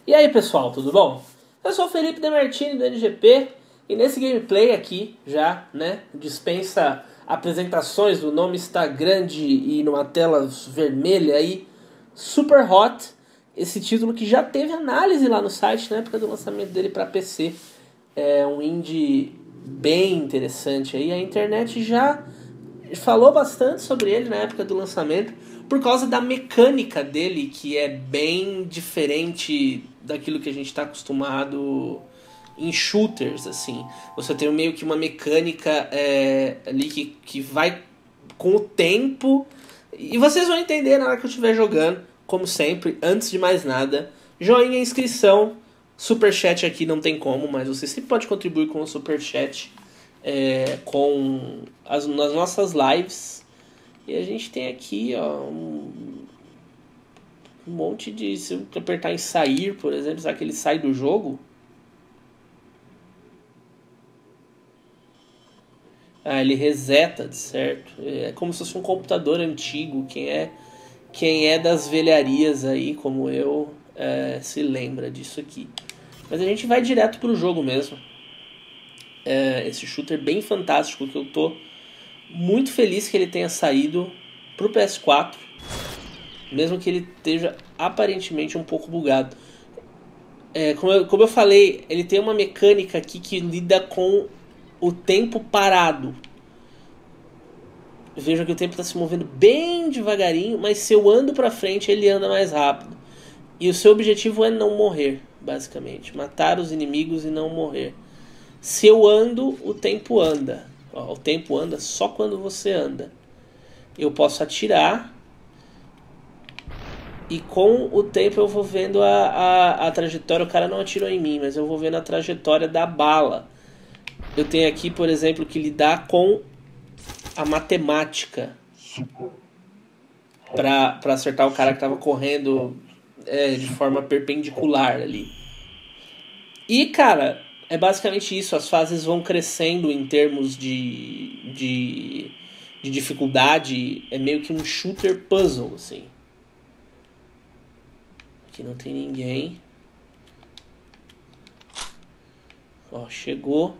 E aí pessoal, tudo bom? Eu sou o Felipe Demartini do NGP e nesse gameplay aqui já, né, dispensa apresentações, o nome está grande e numa tela vermelha aí, Super Hot, esse título que já teve análise lá no site na época do lançamento dele para PC. É um indie bem interessante aí, a internet já falou bastante sobre ele na época do lançamento, por causa da mecânica dele, que é bem diferente daquilo que a gente está acostumado em shooters, assim. Você tem meio que uma mecânica ali que vai com o tempo, e vocês vão entender na hora que eu estiver jogando, como sempre. Antes de mais nada, joinha, inscrição, superchat aqui não tem como, mas você sempre pode contribuir com o superchat com nas nossas lives. E a gente tem aqui ó, um monte de... Se eu apertar em sair, por exemplo, será que ele sai do jogo? Ah, ele reseta, certo? É como se fosse um computador antigo. Quem é das velharias aí, como eu, se lembra disso aqui. Mas a gente vai direto pro jogo mesmo. Esse shooter bem fantástico, que eu tô muito feliz que ele tenha saído pro PS4, mesmo que ele esteja aparentemente um pouco bugado. Como eu falei, ele tem uma mecânica aqui que lida com o tempo parado. Veja que o tempo está se movendo bem devagarinho, mas se eu ando para frente, ele anda mais rápido. E o seu objetivo é não morrer, basicamente. Matar os inimigos e não morrer. Se eu ando, o tempo anda. Ó, o tempo anda só quando você anda. Eu posso atirar e com o tempo eu vou vendo a trajetória. O cara não atirou em mim, mas eu vou vendo a trajetória da bala. Eu tenho aqui, por exemplo, que lidar com a matemática para acertar o cara que estava correndo de forma perpendicular ali. E, cara, é basicamente isso. As fases vão crescendo em termos de dificuldade. É meio que um shooter puzzle, assim. Aqui não tem ninguém. Ó, chegou.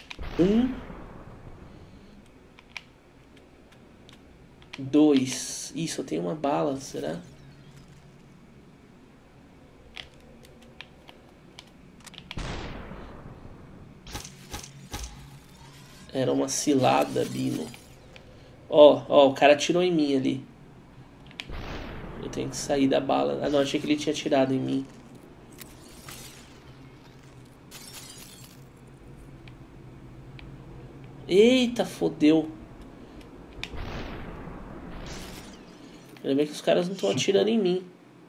2. Ih, só tem uma bala, será? Era uma cilada, Bino. Ó, o cara atirou em mim ali. Eu tenho que sair da bala. Ah, não, achei que ele tinha atirado em mim. Eita, fodeu. Ainda bem que os caras não estão atirando em mim.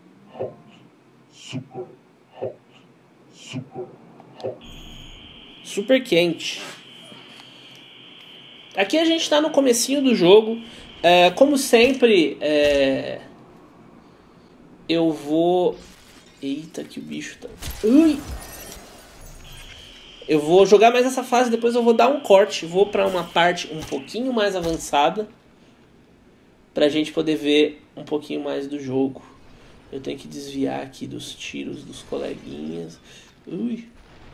Super quente. Aqui a gente tá no comecinho do jogo. Como sempre, eu vou... Eita, que o bicho tá... Ui! Eu vou jogar mais essa fase, depois eu vou dar um corte. Vou pra uma parte um pouquinho mais avançada, pra gente poder ver um pouquinho mais do jogo. Eu tenho que desviar aqui dos tiros dos coleguinhas. Ui!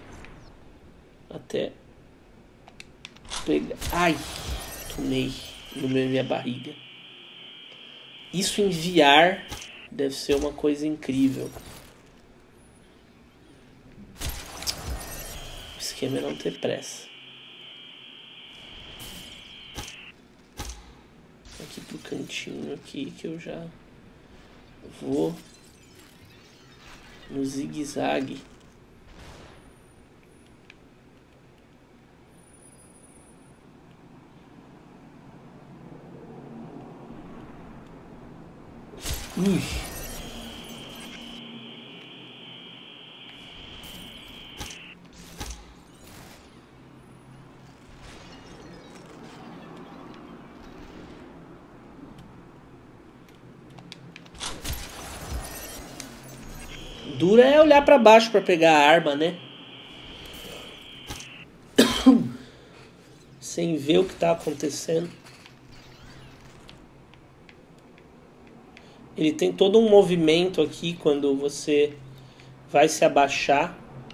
Até pegar... Ai! Tomei no minha barriga. Isso em VR deve ser uma coisa incrível. O esquema é não ter pressa. Aqui pro cantinho aqui que eu já vou no zigue-zague. Ui. Dura é olhar pra baixo pra pegar a arma, né? Sem ver o que tá acontecendo. Ele tem todo um movimento aqui quando você vai se abaixar.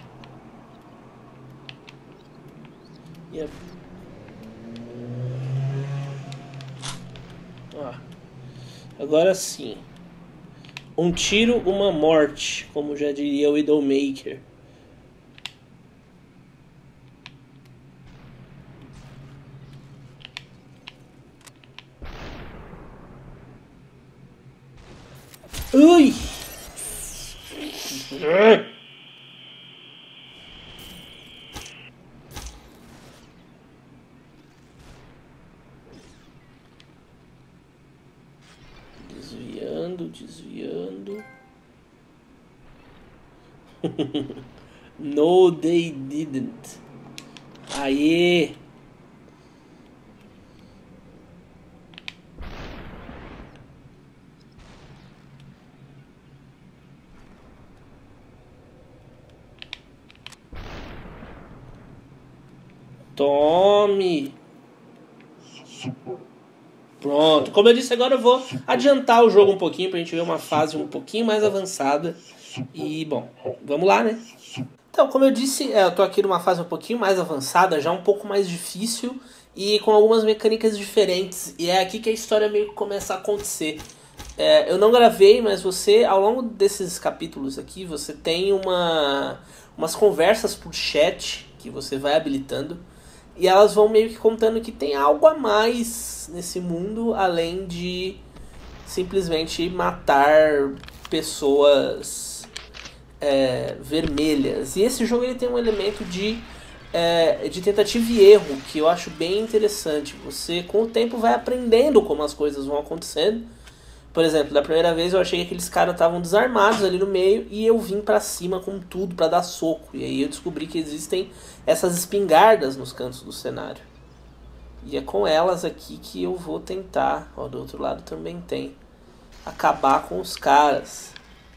E ó, agora sim. Um tiro, uma morte, como já diria o Widowmaker. Ui! Desviando. No, they didn't. Aê! Tome! Pronto. Como eu disse, agora eu vou adiantar o jogo um pouquinho pra gente ver uma fase um pouquinho mais avançada. E, bom, vamos lá, né? Então, como eu disse, eu tô aqui numa fase um pouquinho mais avançada, já um pouco mais difícil e com algumas mecânicas diferentes. E é aqui que a história meio que começa a acontecer. Eu não gravei, mas você, ao longo desses capítulos aqui, você tem umas conversas por chat que você vai habilitando. E elas vão meio que contando que tem algo a mais nesse mundo, além de simplesmente matar pessoas vermelhas. E esse jogo ele tem um elemento de tentativa e erro, que eu acho bem interessante. Você, com o tempo, vai aprendendo como as coisas vão acontecendo. Por exemplo, da primeira vez eu achei que aqueles caras estavam desarmados ali no meio e eu vim pra cima com tudo pra dar soco. E aí eu descobri que existem essas espingardas nos cantos do cenário. E é com elas aqui que eu vou tentar, ó, do outro lado também tem, acabar com os caras.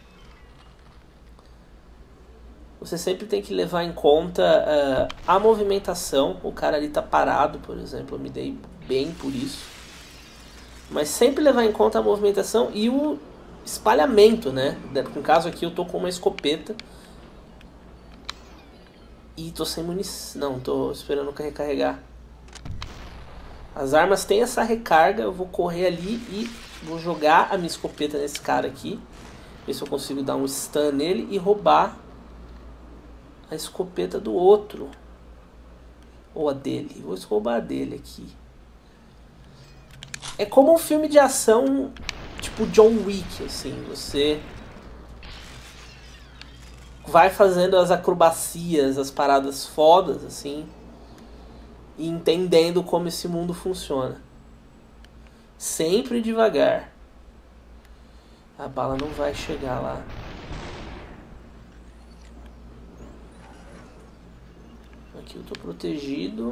Você sempre tem que levar em conta a movimentação. O cara ali tá parado, por exemplo, eu me dei bem por isso. Mas sempre levar em conta a movimentação e o espalhamento, né? No caso aqui eu tô com uma escopeta. E tô sem munição. Não, tô esperando recarregar. As armas têm essa recarga. Eu vou correr ali e vou jogar a minha escopeta nesse cara aqui. Ver se eu consigo dar um stun nele e roubar a escopeta do outro. Ou a dele. Vou roubar a dele aqui. É como um filme de ação tipo John Wick, assim. Você vai fazendo as acrobacias, as paradas fodas, assim, e entendendo como esse mundo funciona. Sempre devagar. A bala não vai chegar lá. Aqui eu tô protegido.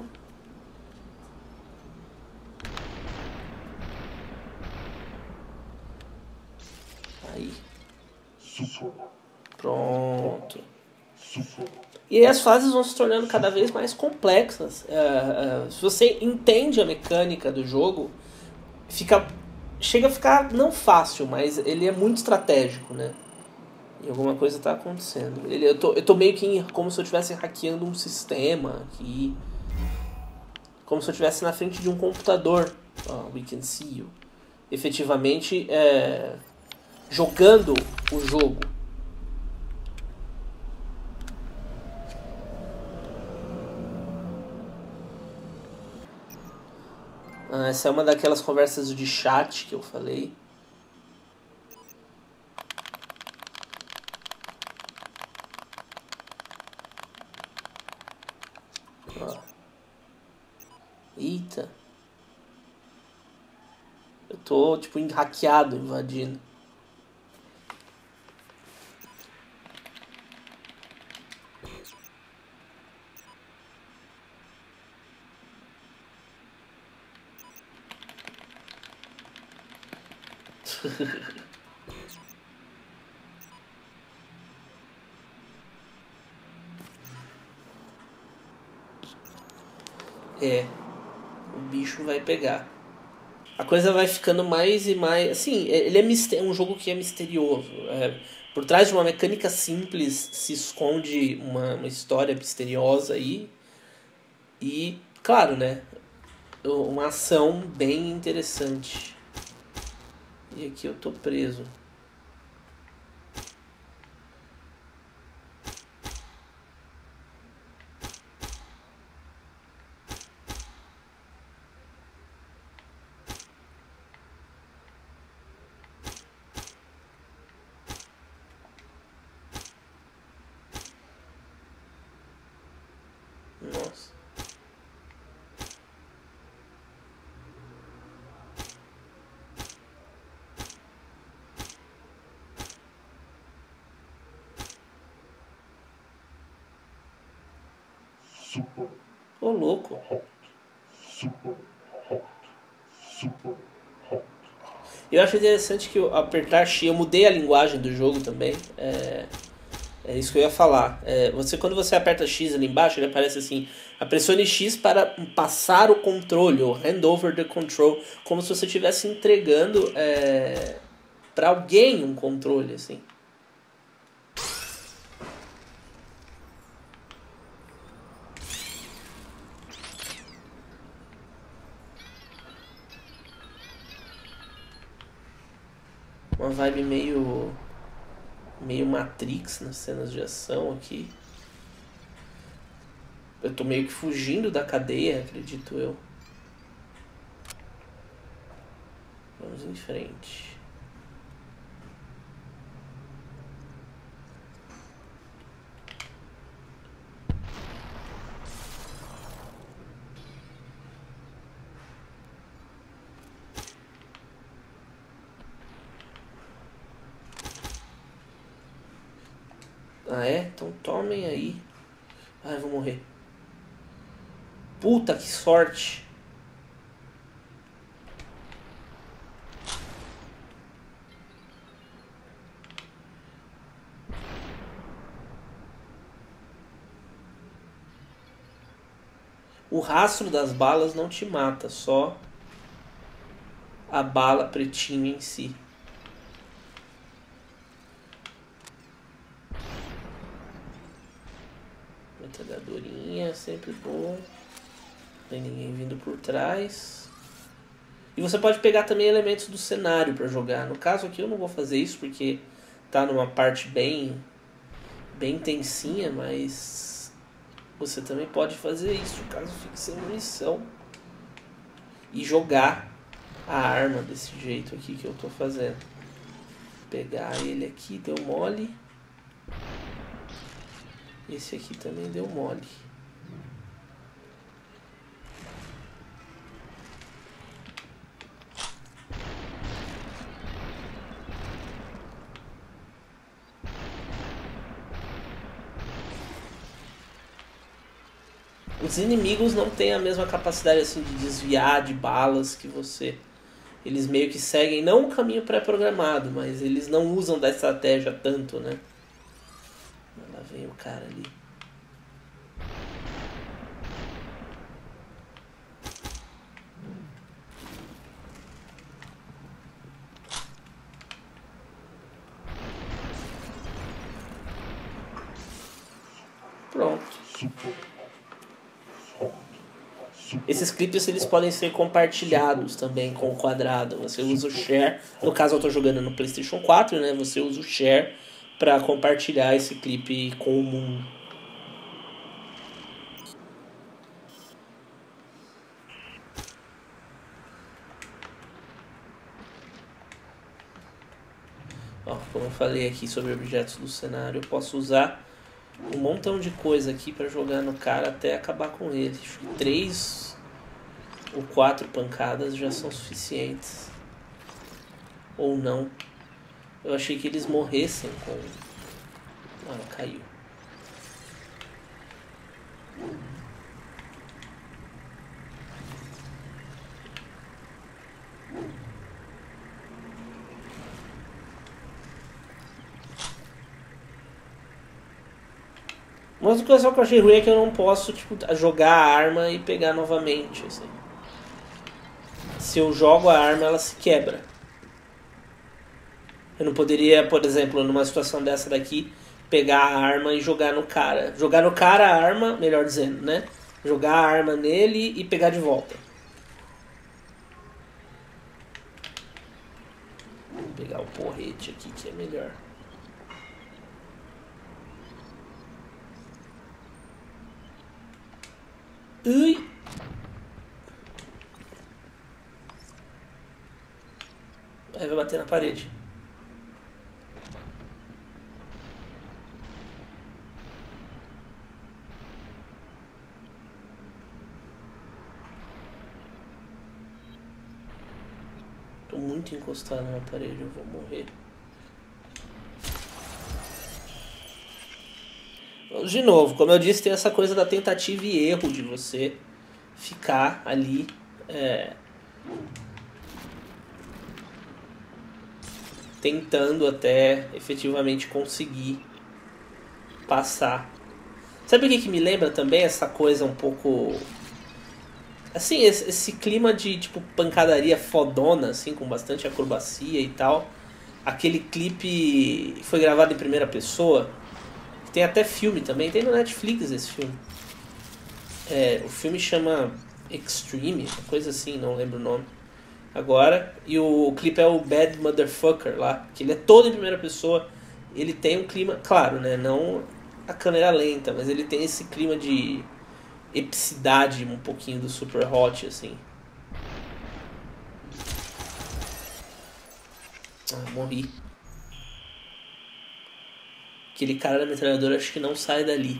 Aí. Pronto. E aí as fases vão se tornando cada vez mais complexas. Se você entende a mecânica do jogo, chega a ficar não fácil, mas ele é muito estratégico, né? E alguma coisa tá acontecendo. Eu tô meio que como se eu estivesse hackeando um sistema aqui. Como se eu estivesse na frente de um computador. We can see you. Efetivamente jogando o jogo. Essa é uma daquelas conversas de chat que eu falei. Ó. Eita. Eu tô tipo hackeado, invadindo. O bicho vai pegar. A coisa vai ficando mais e mais... Assim, ele é um jogo que é misterioso. Por trás de uma mecânica simples se esconde uma história misteriosa aí. E, claro, né? Uma ação bem interessante. E aqui eu tô preso. Nossa. Ô, louco. Eu acho interessante que eu apertar X, eu mudei a linguagem do jogo também. É isso que eu ia falar. Quando você aperta X ali embaixo, ele aparece assim: pressione X para passar o controle, ou hand over the control, como se você estivesse entregando para alguém um controle, assim. Uma vibe meio Matrix nas cenas de ação aqui. Eu tô meio que fugindo da cadeia, acredito eu. Vamos em frente. Ah, é? Então tomem aí. Ai, eu vou morrer. Puta, que sorte. O rastro das balas não te mata, só a bala pretinha em si. Metralhadorinha, sempre bom. Não tem ninguém vindo por trás. E você pode pegar também elementos do cenário para jogar. No caso aqui eu não vou fazer isso porque tá numa parte bem tensinha, mas você também pode fazer isso caso fique sem munição. E jogar a arma desse jeito aqui que eu tô fazendo. Pegar ele aqui, deu mole. Esse aqui também deu mole. Os inimigos não têm a mesma capacidade assim de desviar de balas que você. Eles meio que seguem não um caminho pré-programado, mas eles não usam da estratégia tanto, né? Lá vem o cara ali. Pronto. Esses clipes eles podem ser compartilhados também com o quadrado. Você usa o share. No caso eu estou jogando no PlayStation 4, né? Você usa o share para compartilhar esse clipe com o mundo. Ó, como eu falei aqui sobre objetos do cenário, eu posso usar um montão de coisa aqui para jogar no cara até acabar com ele. Acho que 3 ou 4 pancadas já são suficientes. Ou não. Eu achei que eles morressem com... Ah, caiu. Mas o que eu achei ruim é que eu não posso jogar a arma e pegar novamente. Assim. Se eu jogo a arma, ela se quebra. Eu não poderia, por exemplo, numa situação dessa daqui, pegar a arma e jogar no cara. Jogar no cara a arma, melhor dizendo, né? Jogar a arma nele e pegar de volta. Vou pegar o porrete aqui que é melhor. Ui! Aí vai bater na parede. Tô muito encostado na parede, eu vou morrer. De novo, como eu disse, tem essa coisa da tentativa e erro de você ficar ali tentando até efetivamente conseguir passar. Sabe o que me lembra também essa coisa um pouco... Assim, esse clima de tipo pancadaria fodona, assim, com bastante acrobacia e tal. Aquele clipe foi gravado em primeira pessoa. Tem até filme também, tem no Netflix esse filme. O filme chama Extreme, uma coisa assim, não lembro o nome agora. E o clipe é o Bad Motherfucker lá, que ele é todo em primeira pessoa. Ele tem um clima, claro, né, não a câmera lenta, mas ele tem esse clima de epicidade um pouquinho do Super Hot, assim. Morri. Aquele cara da metralhadora acho que não sai dali.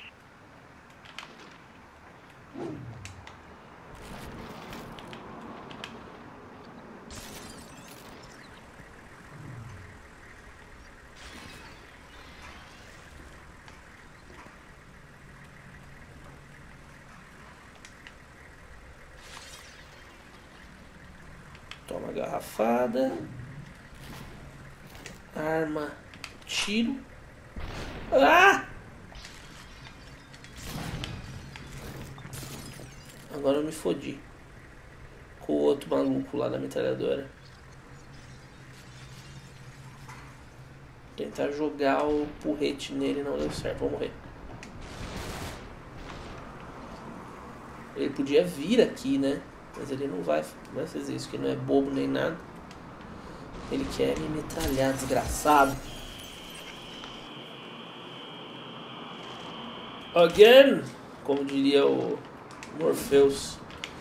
Toma garrafada. Arma. Tiro. Ah! Agora eu me fodi. Com o outro maluco lá da metralhadora. Tentar jogar o porrete nele não deu certo. Vou morrer. Ele podia vir aqui, né? Mas ele não vai fazer isso, que não é bobo nem nada. Ele quer me metralhar, desgraçado. Again! Como diria o Morpheus.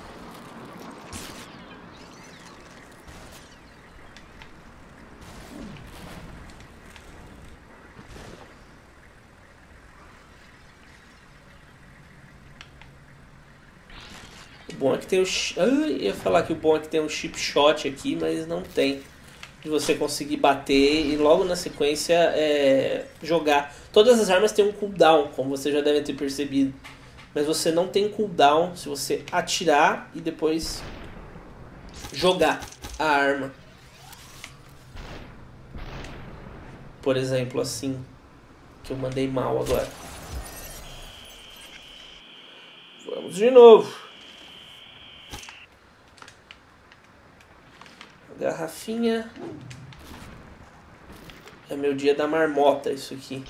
O bom é que tem o... ia falar que o bom é que tem um chip shot aqui, mas não tem. De você conseguir bater e logo na sequência jogar. Todas as armas têm um cooldown, como você já deve ter percebido. Mas você não tem cooldown se você atirar e depois jogar a arma. Por exemplo, assim. Que eu mandei mal agora. Vamos de novo. Garrafinha. É meu dia da marmota isso aqui.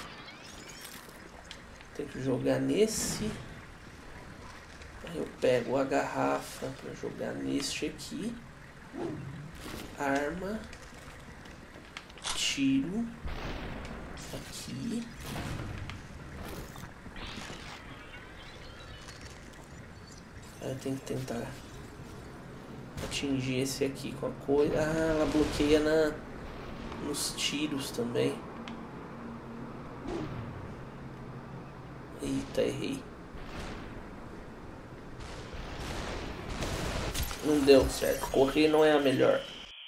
Tem que jogar nesse. Aí eu pego a garrafa para jogar neste aqui. Arma. Tiro. Aqui. Aí eu tenho que tentar atingir esse aqui com a coisa. Ah, ela bloqueia nos tiros também. Eita, errei. Não deu certo. Correr não é a melhor.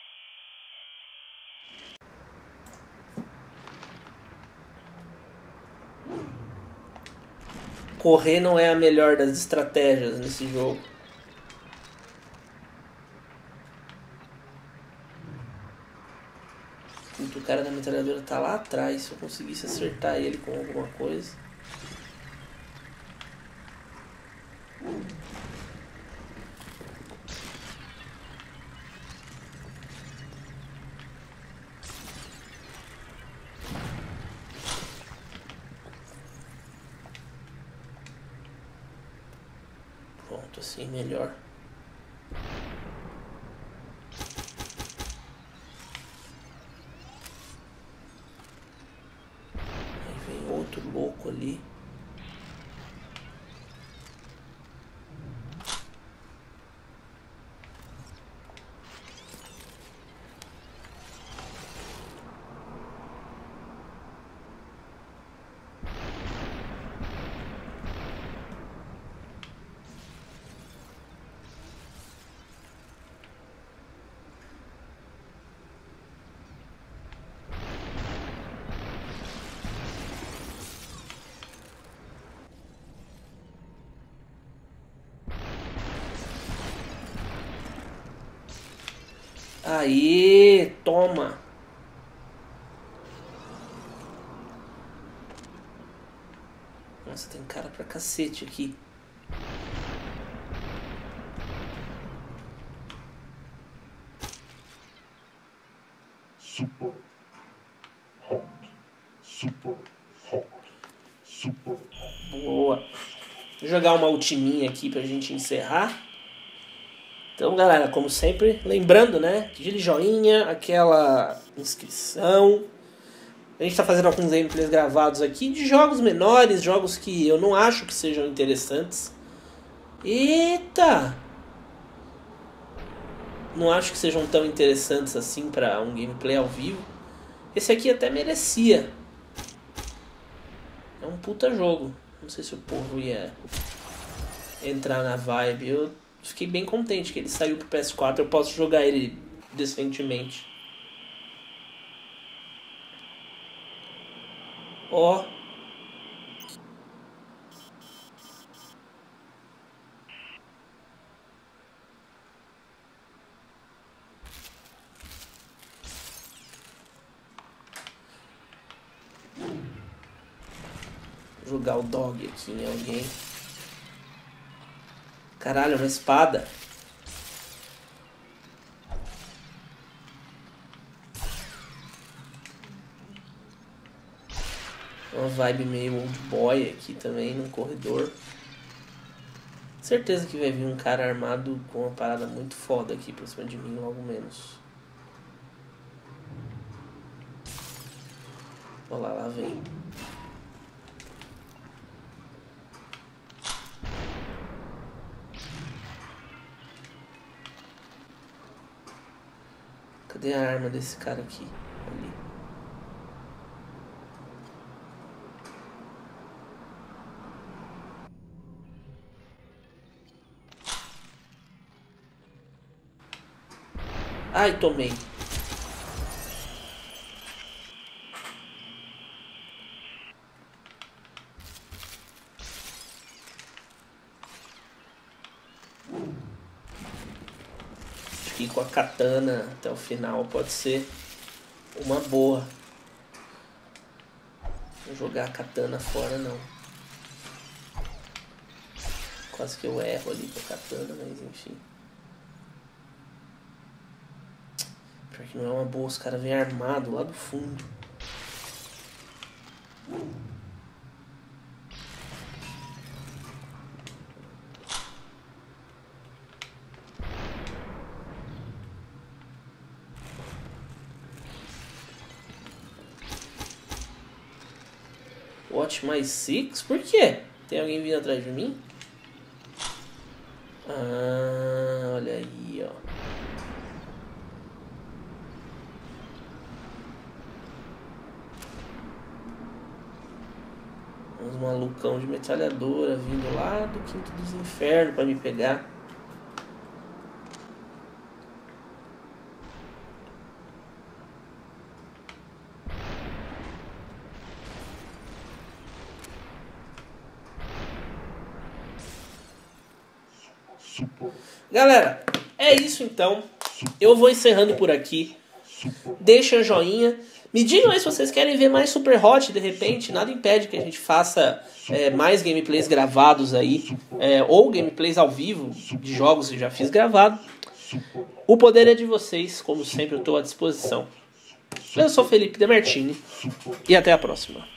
Correr não é a melhor das estratégias nesse jogo. O cara da metralhadora tá lá atrás. Se eu conseguisse acertar ele com alguma coisa. Pronto, assim melhor. Aí vem outro louco ali. Aí, toma. Nossa, tem cara pra cacete aqui. Super hot. Super hot. Super hot. Boa. Vou jogar uma ultiminha aqui pra gente encerrar. Então, galera, como sempre, lembrando, né? Aquele joinha, aquela inscrição. A gente tá fazendo alguns gameplays gravados aqui de jogos menores, jogos que eu não acho que sejam interessantes. Eita! Não acho que sejam tão interessantes assim pra um gameplay ao vivo. Esse aqui até merecia. É um puta jogo. Não sei se o povo ia entrar na vibe. Eu fiquei bem contente que ele saiu pro PS4. Eu posso jogar ele decentemente. Ó. Vou jogar o dog aqui em alguém. Caralho, uma espada. Uma vibe meio old boy aqui também no corredor. Certeza que vai vir um cara armado com uma parada muito foda aqui pra cima de mim, logo menos. Olha lá, lá vem. Cadê a arma desse cara aqui? Ali. Ai, tomei. Acho que com a katana até o final pode ser uma boa. Não jogar a katana fora, não. Quase que eu erro ali com a katana, mas enfim. Pior que não é uma boa, os caras vêm armados lá do fundo. Watch my six? Por quê? Tem alguém vindo atrás de mim? Ah, olha aí, ó. Uns malucão de metralhadora vindo lá do quinto dos infernos pra me pegar. Super. Galera, é isso então. Eu vou encerrando por aqui. Deixa joinha. Me digam aí se vocês querem ver mais Super Hot de repente. Nada impede que a gente faça mais gameplays gravados aí. Ou gameplays ao vivo de jogos que já fiz gravado. O poder é de vocês. Como sempre, eu estou à disposição. Eu sou Felipe Demartini. E até a próxima.